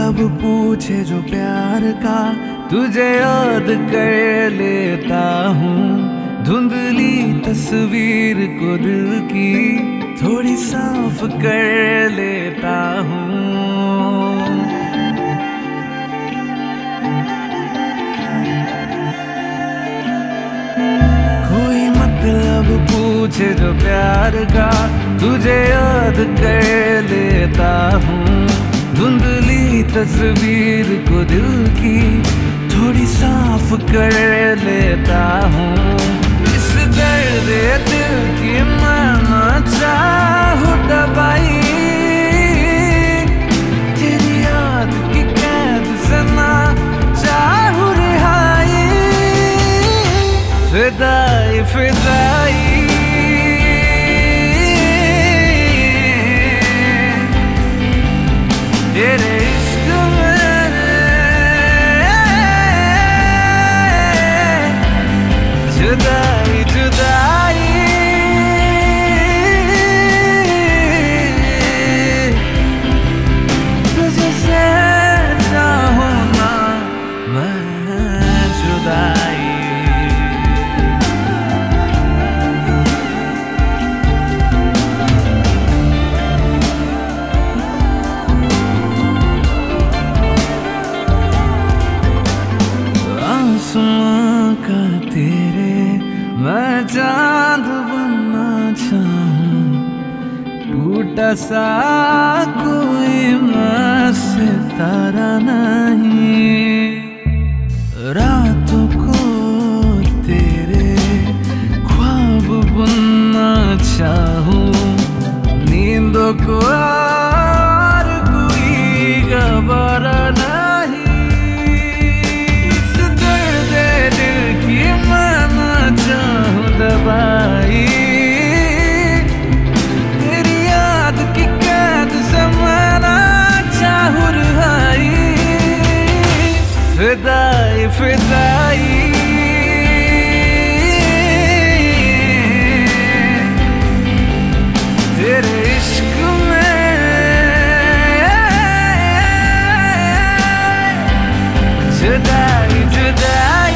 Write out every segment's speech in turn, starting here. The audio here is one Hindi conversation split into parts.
मतलब पूछे जो प्यार का, तुझे याद कर लेता हूँ। धुंधली तस्वीर को दिल की थोड़ी साफ कर लेता हूँ। कोई मतलब पूछे जो प्यार का, तुझे याद कर लेता हूँ। धुंधली तस्वीर को दिल की थोड़ी साफ कर लेता हूँ। इस दर्द दिल की मैं चाहूँ दवाई, तेरी याद की कैद से ना चाहूँ रिहाई। फिदाई फिदाई तेरे इश्क में जुदाई जुदाई, तुझसे चाहूँ ना मैं जुदाई। आसमां का तेरे मैं चांद बनना चाहूं, टूटा सा कोई मैं सितारा नहीं। रातों को तेरे ख्वाब बुनना चाहूं, नींदों को और कोई गवारा नहीं। दवाई तेरी याद की कैद से मैं ना चाहूँ रिहाई। फिदाई फिदाई तेरे इश्क में जुदाई जुदाई,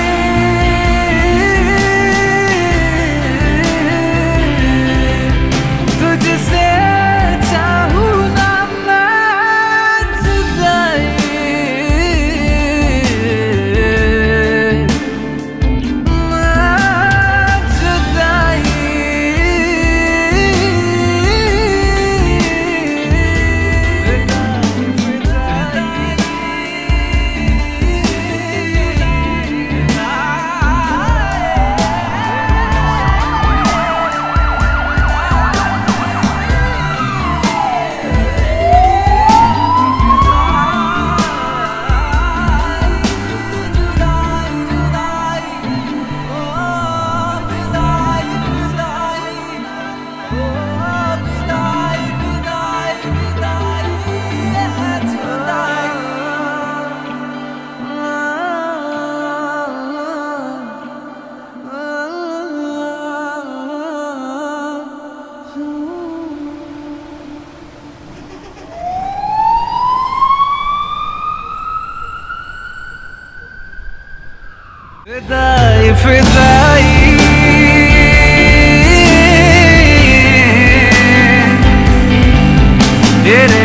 फिदाई फिदाई तेरे